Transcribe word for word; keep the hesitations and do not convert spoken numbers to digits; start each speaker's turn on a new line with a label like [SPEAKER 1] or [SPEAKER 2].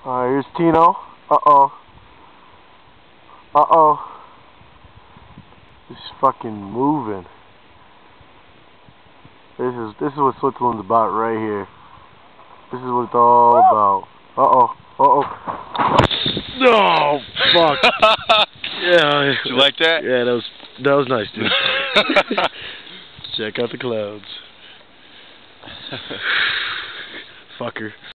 [SPEAKER 1] Alright, here's Tino. Uh-oh. Uh-oh. It's fucking moving. This is this is what Switzerland's about right here. This is what it's all about. Uh-oh. Uh-oh. No, fuck. Yeah.
[SPEAKER 2] Did you like that?
[SPEAKER 1] Yeah, that was that was nice, dude. Check out the clouds. Fucker.